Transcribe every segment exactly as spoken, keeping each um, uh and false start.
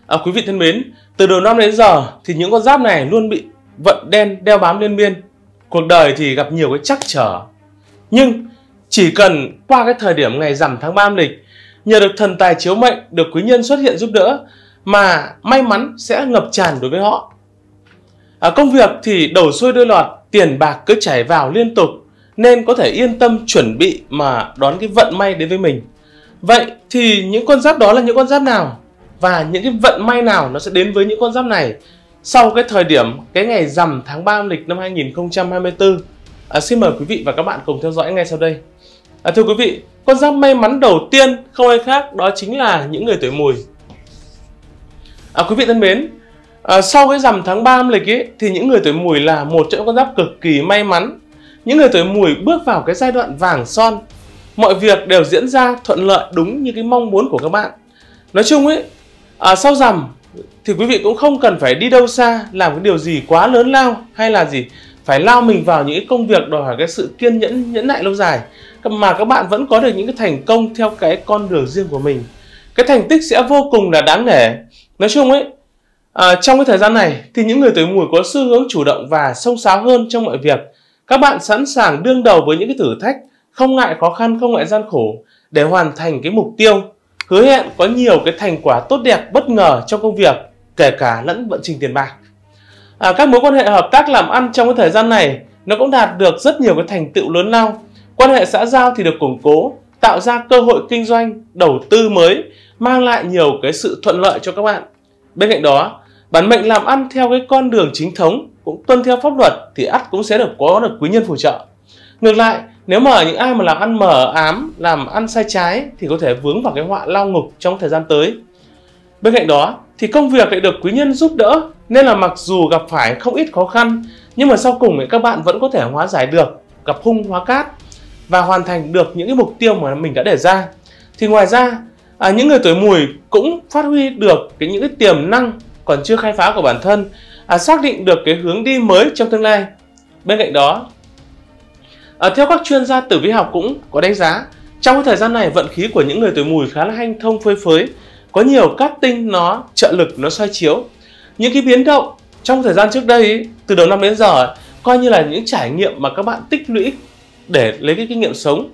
À, quý vị thân mến, từ đầu năm đến giờ thì những con giáp này luôn bị vận đen đeo bám liên miên. Cuộc đời thì gặp nhiều cái trắc trở. Nhưng chỉ cần qua cái thời điểm ngày rằm tháng ba âm lịch, nhờ được thần tài chiếu mệnh, được quý nhân xuất hiện giúp đỡ, mà may mắn sẽ ngập tràn đối với họ. À, công việc thì đầu xuôi đuôi lọt, tiền bạc cứ chảy vào liên tục, nên có thể yên tâm chuẩn bị mà đón cái vận may đến với mình. Vậy thì những con giáp đó là những con giáp nào? Và những cái vận may nào nó sẽ đến với những con giáp này sau cái thời điểm cái ngày rằm tháng ba âm lịch năm hai nghìn không trăm hai mươi tư? À, xin mời quý vị và các bạn cùng theo dõi ngay sau đây. À, thưa quý vị, con giáp may mắn đầu tiên không ai khác đó chính là những người tuổi Mùi. À, quý vị thân mến, à, sau cái rằm tháng ba âm lịch ấy, thì những người tuổi Mùi là một trong những con giáp cực kỳ may mắn. Những người tuổi Mùi bước vào cái giai đoạn vàng son, mọi việc đều diễn ra thuận lợi đúng như cái mong muốn của các bạn. Nói chung ấy, à, sau rằm thì quý vị cũng không cần phải đi đâu xa, làm cái điều gì quá lớn lao hay là gì phải lao mình vào những cái công việc đòi hỏi cái sự kiên nhẫn, nhẫn nại lâu dài, mà các bạn vẫn có được những cái thành công theo cái con đường riêng của mình. Cái thành tích sẽ vô cùng là đáng nể. Nói chung ấy, à, trong cái thời gian này thì những người tuổi Mùi có xu hướng chủ động và xông xáo hơn trong mọi việc. Các bạn sẵn sàng đương đầu với những cái thử thách, không ngại khó khăn, không ngại gian khổ để hoàn thành cái mục tiêu, hứa hẹn có nhiều cái thành quả tốt đẹp bất ngờ trong công việc, kể cả lẫn vận trình tiền bạc. À, các mối quan hệ hợp tác làm ăn trong cái thời gian này nó cũng đạt được rất nhiều cái thành tựu lớn lao. Quan hệ xã giao thì được củng cố, tạo ra cơ hội kinh doanh, đầu tư mới, mang lại nhiều cái sự thuận lợi cho các bạn. Bên cạnh đó, bản mệnh làm ăn theo cái con đường chính thống, cũng tuân theo pháp luật thì ắt cũng sẽ được có được quý nhân phù trợ. Ngược lại, nếu mà những ai mà làm ăn mờ ám, làm ăn sai trái thì có thể vướng vào cái họa lao ngục trong thời gian tới. Bên cạnh đó thì công việc lại được quý nhân giúp đỡ, nên là mặc dù gặp phải không ít khó khăn, nhưng mà sau cùng thì các bạn vẫn có thể hóa giải được, gặp hung hóa cát và hoàn thành được những cái mục tiêu mà mình đã đề ra. Thì ngoài ra, à, những người tuổi Mùi cũng phát huy được cái những cái tiềm năng còn chưa khai phá của bản thân, à, xác định được cái hướng đi mới trong tương lai. Bên cạnh đó, à, theo các chuyên gia tử vi học cũng có đánh giá, trong cái thời gian này vận khí của những người tuổi Mùi khá là hanh thông phơi phới, có nhiều cát tinh nó trợ lực, nó soi chiếu. Những cái biến động trong thời gian trước đây ấy, từ đầu năm đến giờ coi như là những trải nghiệm mà các bạn tích lũy để lấy cái kinh nghiệm sống.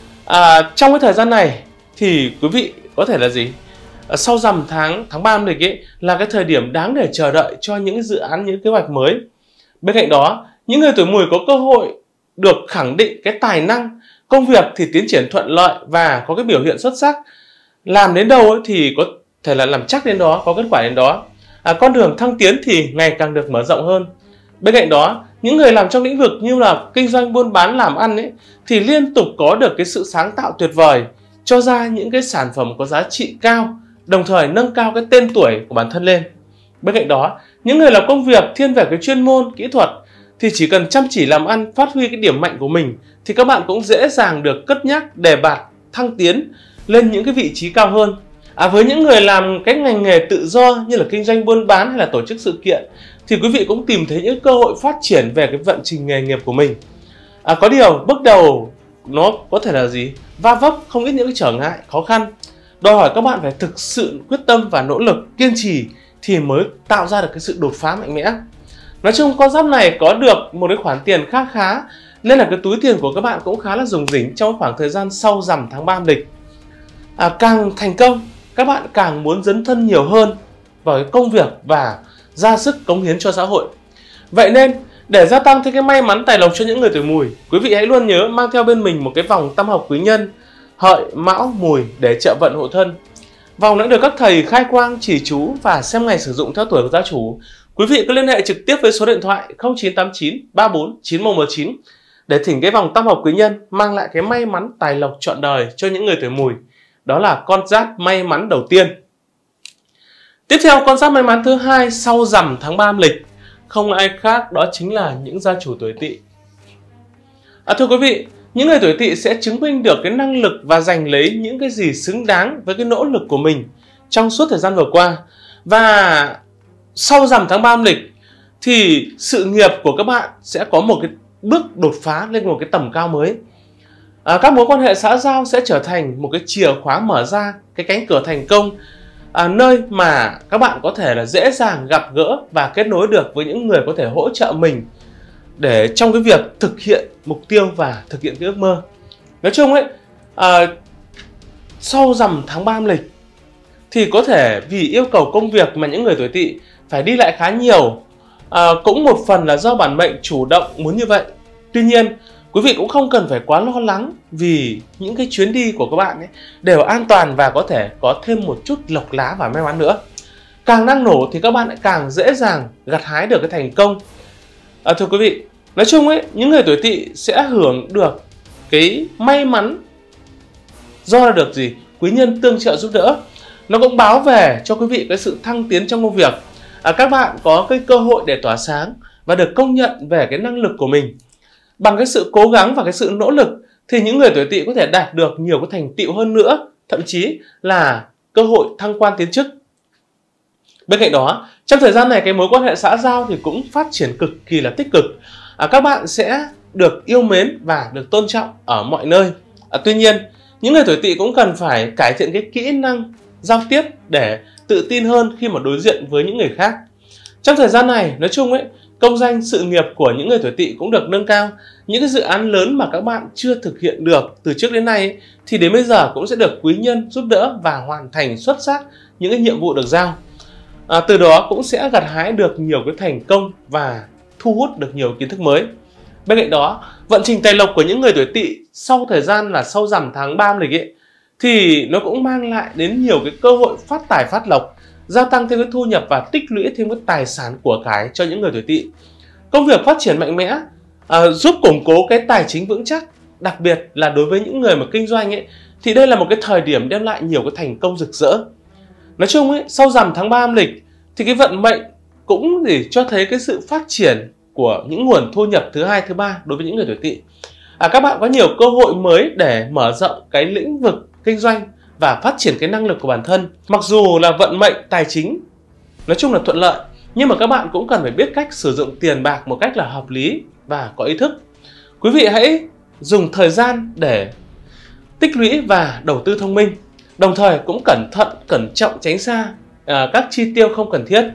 À, trong cái thời gian này thì quý vị có thể là gì? À, sau rằm tháng tháng ba âm lịch ấy là cái thời điểm đáng để chờ đợi cho những dự án, những kế hoạch mới. Bên cạnh đó, những người tuổi Mùi có cơ hội được khẳng định cái tài năng, công việc thì tiến triển thuận lợi và có cái biểu hiện xuất sắc. Làm đến đâu ấy thì có thể là làm chắc đến đó, có kết quả đến đó. À, con đường thăng tiến thì ngày càng được mở rộng hơn. Bên cạnh đó, những người làm trong lĩnh vực như là kinh doanh, buôn bán, làm ăn ấy thì liên tục có được cái sự sáng tạo tuyệt vời, cho ra những cái sản phẩm có giá trị cao, đồng thời nâng cao cái tên tuổi của bản thân lên. Bên cạnh đó, những người làm công việc thiên về cái chuyên môn, kỹ thuật thì chỉ cần chăm chỉ làm ăn, phát huy cái điểm mạnh của mình thì các bạn cũng dễ dàng được cất nhắc, đề bạt, thăng tiến lên những cái vị trí cao hơn. À, với những người làm cái ngành nghề tự do như là kinh doanh buôn bán hay là tổ chức sự kiện thì quý vị cũng tìm thấy những cơ hội phát triển về cái vận trình nghề nghiệp của mình. À, có điều bước đầu nó có thể là gì? Va vấp không ít những cái trở ngại, khó khăn, đòi hỏi các bạn phải thực sự quyết tâm và nỗ lực, kiên trì thì mới tạo ra được cái sự đột phá mạnh mẽ. Nói chung con giáp này có được một cái khoản tiền khá khá, nên là cái túi tiền của các bạn cũng khá là rủng rỉnh trong khoảng thời gian sau rằm tháng ba âm lịch. À, càng thành công, các bạn càng muốn dấn thân nhiều hơn vào cái công việc và ra sức cống hiến cho xã hội. Vậy nên để gia tăng thêm cái may mắn tài lộc cho những người tuổi Mùi, quý vị hãy luôn nhớ mang theo bên mình một cái vòng tam hợp quý nhân Hợi, Mão, Mùi để trợ vận hộ thân. Vòng đã được các thầy khai quang, chỉ chú và xem ngày sử dụng theo tuổi của gia chủ. Quý vị cứ liên hệ trực tiếp với số điện thoại không chín tám chín ba bốn chín một một chín để thỉnh cái vòng tam hợp quý nhân mang lại cái may mắn tài lộc trọn đời cho những người tuổi Mùi. Đó là con giáp may mắn đầu tiên. Tiếp theo, con giáp may mắn thứ hai sau rằm tháng ba âm lịch không ai khác đó chính là những gia chủ tuổi Tỵ. À, thưa quý vị, những người tuổi Tỵ sẽ chứng minh được cái năng lực và giành lấy những cái gì xứng đáng với cái nỗ lực của mình trong suốt thời gian vừa qua. Và sau rằm tháng ba âm lịch thì sự nghiệp của các bạn sẽ có một cái bước đột phá lên một cái tầm cao mới. À, các mối quan hệ xã giao sẽ trở thành một cái chìa khóa mở ra cái cánh cửa thành công. à, nơi mà các bạn có thể là dễ dàng gặp gỡ và kết nối được với những người có thể hỗ trợ mình để trong cái việc thực hiện mục tiêu và thực hiện cái ước mơ. Nói chung ấy, à, sau rằm tháng ba âm lịch thì có thể vì yêu cầu công việc mà những người tuổi Tỵ phải đi lại khá nhiều, à, cũng một phần là do bản mệnh chủ động muốn như vậy. Tuy nhiên, quý vị cũng không cần phải quá lo lắng vì những cái chuyến đi của các bạn ấy đều an toàn và có thể có thêm một chút lộc lá và may mắn nữa. Càng năng nổ thì các bạn lại càng dễ dàng gặt hái được cái thành công. À, thưa quý vị, nói chung ấy, những người tuổi Tỵ sẽ hưởng được cái may mắn do là được gì? Quý nhân tương trợ giúp đỡ. Nó cũng báo về cho quý vị cái sự thăng tiến trong công việc. À, các bạn có cái cơ hội để tỏa sáng và được công nhận về cái năng lực của mình. Bằng cái sự cố gắng và cái sự nỗ lực thì những người tuổi Tỵ có thể đạt được nhiều cái thành tựu hơn nữa, thậm chí là cơ hội thăng quan tiến chức. Bên cạnh đó, trong thời gian này cái mối quan hệ xã giao thì cũng phát triển cực kỳ là tích cực. À, các bạn sẽ được yêu mến và được tôn trọng ở mọi nơi. À, tuy nhiên, những người tuổi Tỵ cũng cần phải cải thiện cái kỹ năng giao tiếp để tự tin hơn khi mà đối diện với những người khác. Trong thời gian này, nói chung ấy, công danh sự nghiệp của những người tuổi Tỵ cũng được nâng cao. Những cái dự án lớn mà các bạn chưa thực hiện được từ trước đến nay ấy, thì đến bây giờ cũng sẽ được quý nhân giúp đỡ và hoàn thành xuất sắc những cái nhiệm vụ được giao. À, từ đó cũng sẽ gặt hái được nhiều cái thành công và thu hút được nhiều kiến thức mới. Bên cạnh đó, vận trình tài lộc của những người tuổi Tỵ sau thời gian là sau rằm tháng ba âm lịch ấy, thì nó cũng mang lại đến nhiều cái cơ hội phát tài phát lộc, gia tăng thêm cái thu nhập và tích lũy thêm cái tài sản của cải cho những người tuổi Tỵ. Công việc phát triển mạnh mẽ, à, giúp củng cố cái tài chính vững chắc. Đặc biệt là đối với những người mà kinh doanh ấy, thì đây là một cái thời điểm đem lại nhiều cái thành công rực rỡ. Nói chung ấy, sau rằm tháng ba âm lịch thì cái vận mệnh cũng để cho thấy cái sự phát triển của những nguồn thu nhập thứ hai, thứ ba đối với những người tuổi Tỵ. À, các bạn có nhiều cơ hội mới để mở rộng cái lĩnh vực kinh doanh và phát triển cái năng lực của bản thân. Mặc dù là vận mệnh tài chính nói chung là thuận lợi, nhưng mà các bạn cũng cần phải biết cách sử dụng tiền bạc một cách là hợp lý và có ý thức. Quý vị hãy dùng thời gian để tích lũy và đầu tư thông minh, đồng thời cũng cẩn thận, cẩn trọng tránh xa à, các chi tiêu không cần thiết.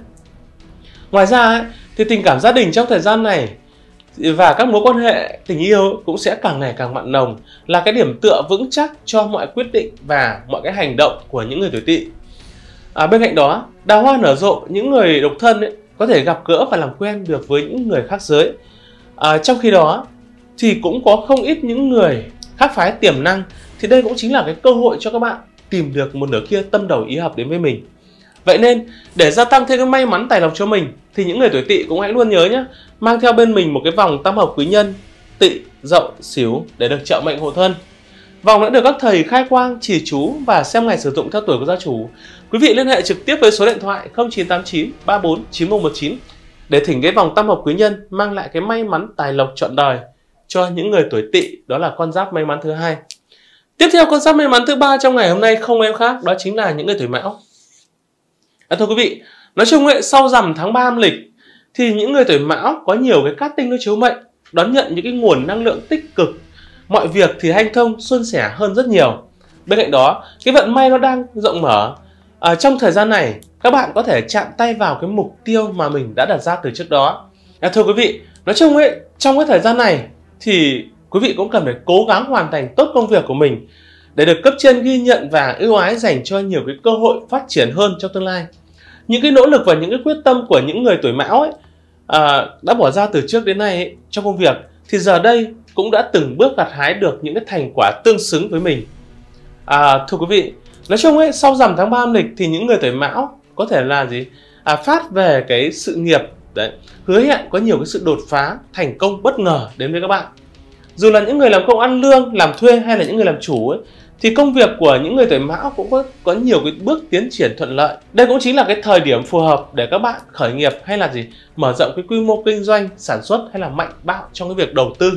Ngoài ra ấy, thì tình cảm gia đình trong thời gian này và các mối quan hệ tình yêu cũng sẽ càng ngày càng mặn nồng, là cái điểm tựa vững chắc cho mọi quyết định và mọi cái hành động của những người tuổi Tỵ. À, bên cạnh đó, đào hoa nở rộ, những người độc thân ấy, có thể gặp gỡ và làm quen được với những người khác giới. À, trong khi đó thì cũng có không ít những người khác phái tiềm năng, thì đây cũng chính là cái cơ hội cho các bạn tìm được một nửa kia tâm đầu ý hợp đến với mình. Vậy nên để gia tăng thêm cái may mắn tài lộc cho mình thì những người tuổi Tỵ cũng hãy luôn nhớ nhé, mang theo bên mình một cái vòng tam hợp quý nhân Tỵ, Dậu, Sửu để được trợ mệnh hộ thân. Vòng đã được các thầy khai quang, chỉ chú và xem ngày sử dụng theo tuổi của gia chủ. Quý vị liên hệ trực tiếp với số điện thoại không chín tám chín ba bốn chín một một chín để thỉnh cái vòng tam hợp quý nhân mang lại cái may mắn tài lộc trọn đời cho những người tuổi Tỵ, đó là con giáp may mắn thứ hai. Tiếp theo, con giáp may mắn thứ ba trong ngày hôm nay không em khác, đó chính là những người tuổi Mão. À, thưa quý vị, nói chung ấy, sau rằm tháng ba âm lịch thì những người tuổi Mão có nhiều cái cát tinh nó chiếu mệnh, đón nhận những cái nguồn năng lượng tích cực, mọi việc thì hanh thông suôn sẻ hơn rất nhiều. Bên cạnh đó, cái vận may nó đang rộng mở. À, trong thời gian này, các bạn có thể chạm tay vào cái mục tiêu mà mình đã đặt ra từ trước đó. À, thưa quý vị, nói chung ấy, trong cái thời gian này thì quý vị cũng cần phải cố gắng hoàn thành tốt công việc của mình để được cấp trên ghi nhận và ưu ái dành cho nhiều cái cơ hội phát triển hơn trong tương lai. Những cái nỗ lực và những cái quyết tâm của những người tuổi Mão ấy, à, đã bỏ ra từ trước đến nay ấy, trong công việc thì giờ đây cũng đã từng bước gặt hái được những cái thành quả tương xứng với mình. À, thưa quý vị, nói chung ấy, sau rằm tháng ba âm lịch thì những người tuổi Mão có thể là gì? À, phát về cái sự nghiệp đấy, hứa hẹn có nhiều cái sự đột phá, thành công bất ngờ đến với các bạn. Dù là những người làm công ăn lương, làm thuê hay là những người làm chủ ấy, thì công việc của những người tuổi Mão cũng có, có nhiều cái bước tiến triển thuận lợi. Đây cũng chính là cái thời điểm phù hợp để các bạn khởi nghiệp hay là gì, mở rộng cái quy mô kinh doanh, sản xuất hay là mạnh bạo trong cái việc đầu tư.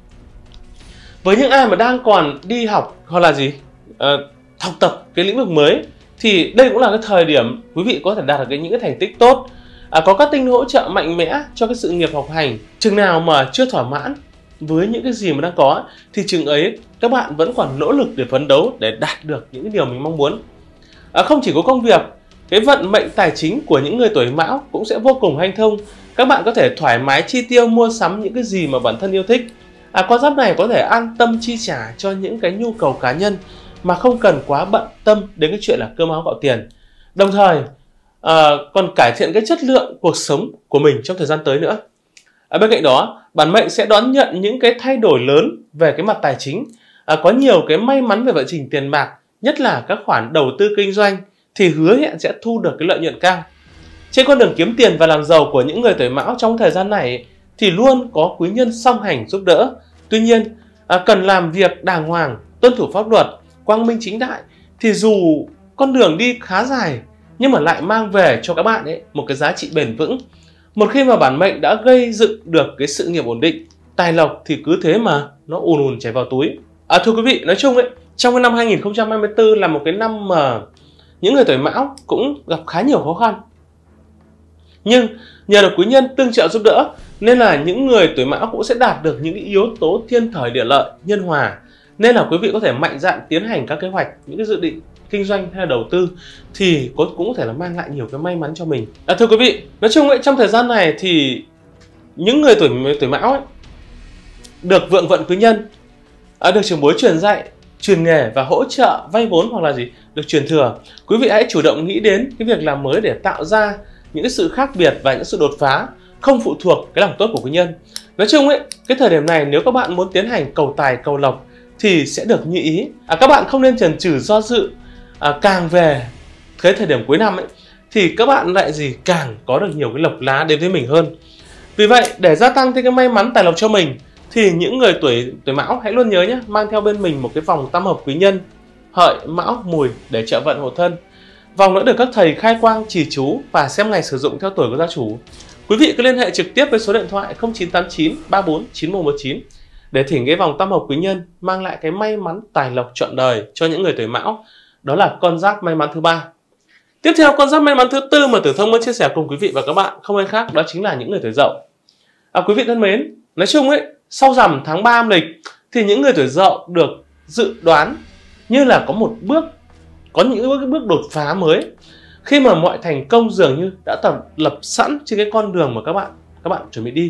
Với những ai mà đang còn đi học hoặc là gì, uh, học tập cái lĩnh vực mới thì đây cũng là cái thời điểm quý vị có thể đạt được cái, những cái thành tích tốt. À, có các tinh hỗ trợ mạnh mẽ cho cái sự nghiệp học hành. Chừng nào mà chưa thỏa mãn với những cái gì mà đang có thì chừng ấy các bạn vẫn còn nỗ lực để phấn đấu để đạt được những cái điều mình mong muốn. À, không chỉ có công việc cái vận mệnh tài chính của những người tuổi Mão cũng sẽ vô cùng hanh thông. Các bạn có thể thoải mái chi tiêu mua sắm những cái gì mà bản thân yêu thích. À, con giáp này có thể an tâm chi trả cho những cái nhu cầu cá nhân mà không cần quá bận tâm đến cái chuyện là cơm áo gạo tiền. Đồng thời à, còn cải thiện cái chất lượng cuộc sống của mình trong thời gian tới nữa. À, bên cạnh đó, bản mệnh sẽ đón nhận những cái thay đổi lớn về cái mặt tài chính. À, có nhiều cái may mắn về vận trình tiền bạc, nhất là các khoản đầu tư kinh doanh thì hứa hẹn sẽ thu được cái lợi nhuận cao. Trên con đường kiếm tiền và làm giàu của những người tuổi Mão trong thời gian này thì luôn có quý nhân song hành giúp đỡ. Tuy nhiên, à, cần làm việc đàng hoàng, tuân thủ pháp luật, quang minh chính đại thì dù con đường đi khá dài nhưng mà lại mang về cho các bạn ấy một cái giá trị bền vững. Một khi mà bản mệnh đã gây dựng được cái sự nghiệp ổn định, tài lộc thì cứ thế mà nó ùn ùn chảy vào túi. À, thưa quý vị, nói chung ấy, trong cái năm hai nghìn không trăm hai mươi tư là một cái năm mà những người tuổi Mão cũng gặp khá nhiều khó khăn. Nhưng nhờ được quý nhân tương trợ giúp đỡ nên là những người tuổi Mão cũng sẽ đạt được những yếu tố thiên thời địa lợi nhân hòa. Nên là quý vị có thể mạnh dạn tiến hành các kế hoạch, những cái dự định kinh doanh hay là đầu tư thì cũng có thể là mang lại nhiều cái may mắn cho mình. À, thưa quý vị, nói chung ấy, trong thời gian này thì những người tuổi tuổi Mão ấy, được vượng vận quý nhân, à, được trưởng bối truyền dạy, truyền nghề và hỗ trợ vay vốn hoặc là gì được truyền thừa. Quý vị hãy chủ động nghĩ đến cái việc làm mới để tạo ra những cái sự khác biệt và những sự đột phá, không phụ thuộc cái lòng tốt của quý nhân. Nói chung ấy, cái thời điểm này nếu các bạn muốn tiến hành cầu tài cầu lộc thì sẽ được như ý. À, các bạn không nên chần chừ do dự. À, càng về cái thời điểm cuối năm ấy thì các bạn lại gì càng có được nhiều cái lộc lá đến với mình hơn. Vì vậy để gia tăng thêm cái may mắn tài lộc cho mình thì những người tuổi tuổi Mão hãy luôn nhớ nhé, mang theo bên mình một cái vòng tam hợp quý nhân Hợi, Mão, Mùi để trợ vận hộ thân. Vòng đã được các thầy khai quang chỉ chú và xem ngày sử dụng theo tuổi của gia chủ. Quý vị cứ liên hệ trực tiếp với số điện thoại không chín tám chín ba bốn chín một một chín để thỉnh cái vòng tam hợp quý nhân mang lại cái may mắn tài lộc trọn đời cho những người tuổi Mão. Đó là con giáp may mắn thứ ba. Tiếp theo, con giáp may mắn thứ tư mà Tử Thông muốn chia sẻ cùng quý vị và các bạn không ai khác đó chính là những người tuổi Dậu. À, quý vị thân mến, nói chung ấy, sau rằm tháng ba âm lịch thì những người tuổi Dậu được dự đoán như là có một bước, có những bước, bước đột phá mới khi mà mọi thành công dường như đã tập lập sẵn trên cái con đường mà các bạn các bạn chuẩn bị đi.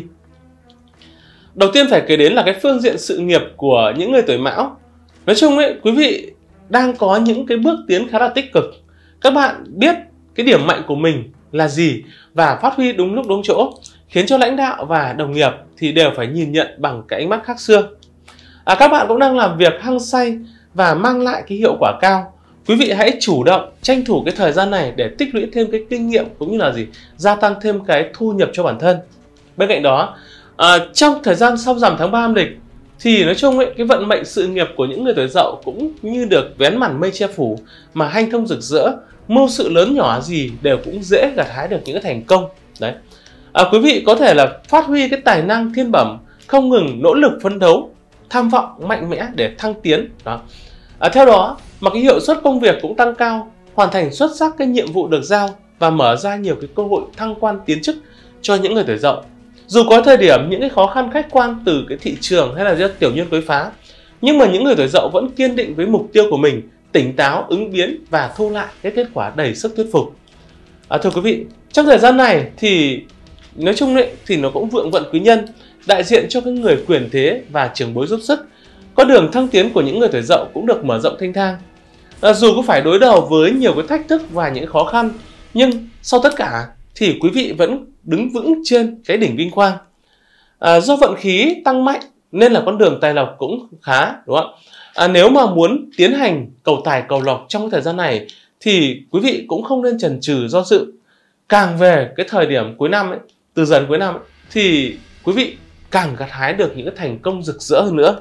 Đầu tiên phải kể đến là cái phương diện sự nghiệp của những người tuổi Mão. Nói chung ấy, quý vị đang có những cái bước tiến khá là tích cực. Các bạn biết cái điểm mạnh của mình là gì và phát huy đúng lúc đúng chỗ, khiến cho lãnh đạo và đồng nghiệp thì đều phải nhìn nhận bằng cái ánh mắt khác xưa. À, các bạn cũng đang làm việc hăng say và mang lại cái hiệu quả cao. Quý vị hãy chủ động tranh thủ cái thời gian này để tích lũy thêm cái kinh nghiệm cũng như là gì gia tăng thêm cái thu nhập cho bản thân. Bên cạnh đó, à, trong thời gian sau rằm tháng ba âm lịch thì nói chung ấy, cái vận mệnh sự nghiệp của những người tuổi Dậu cũng như được vén màn mây che phủ mà hanh thông rực rỡ, mưu sự lớn nhỏ gì đều cũng dễ gặt hái được những cái thành công. Đấy. À, quý vị có thể là phát huy cái tài năng thiên bẩm, không ngừng nỗ lực phấn đấu, tham vọng mạnh mẽ để thăng tiến. Đó. À, theo đó mà cái hiệu suất công việc cũng tăng cao, hoàn thành xuất sắc cái nhiệm vụ được giao và mở ra nhiều cái cơ hội thăng quan tiến chức cho những người tuổi Dậu. Dù có thời điểm những cái khó khăn khách quan từ cái thị trường hay là do tiểu nhân quấy phá, nhưng mà những người tuổi Dậu vẫn kiên định với mục tiêu của mình, tỉnh táo, ứng biến và thu lại cái kết quả đầy sức thuyết phục. À, thưa quý vị, trong thời gian này thì nói chung đấy, thì nó cũng vượng vận quý nhân đại diện cho cái người quyền thế và trưởng bối giúp sức. Con đường thăng tiến của những người tuổi Dậu cũng được mở rộng thênh thang. À, dù có phải đối đầu với nhiều cái thách thức và những khó khăn, nhưng sau tất cả thì quý vị vẫn đứng vững trên cái đỉnh vinh quang. À, do vận khí tăng mạnh nên là con đường tài lộc cũng khá, đúng không ạ? À, nếu mà muốn tiến hành cầu tài cầu lộc trong cái thời gian này thì quý vị cũng không nên chần chừ do dự. Càng về cái thời điểm cuối năm ấy, từ dần cuối năm ấy, thì quý vị càng gặt hái được những cái thành công rực rỡ hơn nữa.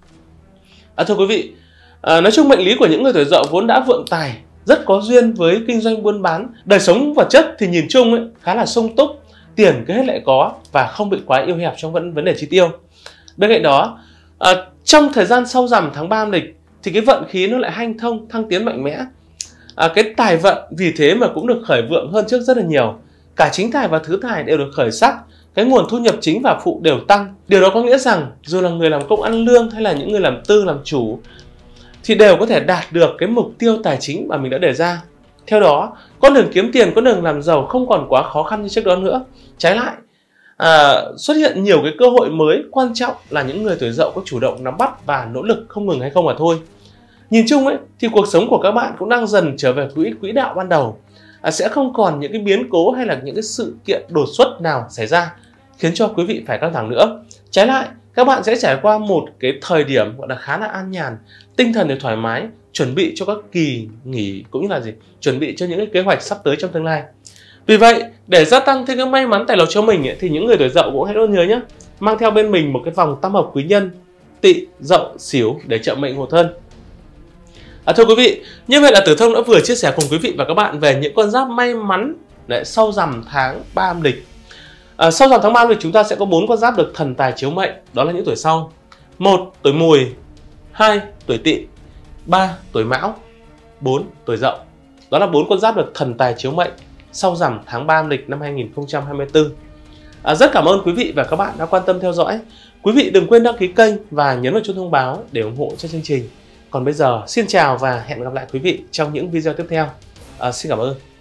À, thưa quý vị, à, nói chung mệnh lý của những người tuổi Dậu vốn đã vượng tài, rất có duyên với kinh doanh buôn bán. Đời sống vật chất thì nhìn chung ấy, khá là sung túc, tiền cứ hết lại có và không bị quá yêu hẹp trong vấn vấn đề chi tiêu. Bên cạnh đó, à, trong thời gian sau rằm tháng ba âm lịch thì cái vận khí nó lại hanh thông, thăng tiến mạnh mẽ. À, cái tài vận vì thế mà cũng được khởi vượng hơn trước rất là nhiều. Cả chính tài và thứ tài đều được khởi sắc, cái nguồn thu nhập chính và phụ đều tăng. Điều đó có nghĩa rằng dù là người làm công ăn lương hay là những người làm tư làm chủ thì đều có thể đạt được cái mục tiêu tài chính mà mình đã đề ra. Theo đó, con đường kiếm tiền, con đường làm giàu không còn quá khó khăn như trước đó nữa. Trái lại, à, xuất hiện nhiều cái cơ hội mới, quan trọng là những người tuổi Dậu có chủ động nắm bắt và nỗ lực không ngừng hay không mà thôi. Nhìn chung ấy thì cuộc sống của các bạn cũng đang dần trở về quỹ quỹ đạo ban đầu. À, sẽ không còn những cái biến cố hay là những cái sự kiện đột xuất nào xảy ra khiến cho quý vị phải căng thẳng nữa. Trái lại, các bạn sẽ trải qua một cái thời điểm gọi là khá là an nhàn, tinh thần thì thoải mái, chuẩn bị cho các kỳ nghỉ cũng như là gì, chuẩn bị cho những cái kế hoạch sắp tới trong tương lai. Vì vậy, để gia tăng thêm cái may mắn tài lộc cho mình ấy, thì những người tuổi Dậu cũng hãy luôn nhớ nhé, mang theo bên mình một cái vòng tam hợp quý nhân Tỵ, Dậu, Sửu để trợ mệnh hộ thân. À, thưa quý vị, như vậy là Tử Thông đã vừa chia sẻ cùng quý vị và các bạn về những con giáp may mắn để sau rằm tháng ba âm lịch. À, sau rằm tháng ba âm lịch chúng ta sẽ có bốn con giáp được thần tài chiếu mệnh, đó là những tuổi sau: một tuổi Mùi, hai tuổi Tỵ, ba tuổi Mão, bốn tuổi Dậu. Đó là bốn con giáp được thần tài chiếu mệnh sau rằm tháng ba âm lịch năm hai nghìn không trăm hai mươi tư. À, rất cảm ơn quý vị và các bạn đã quan tâm theo dõi. Quý vị đừng quên đăng ký kênh và nhấn vào chuông thông báo để ủng hộ cho chương trình. Còn bây giờ, xin chào và hẹn gặp lại quý vị trong những video tiếp theo. À, xin cảm ơn.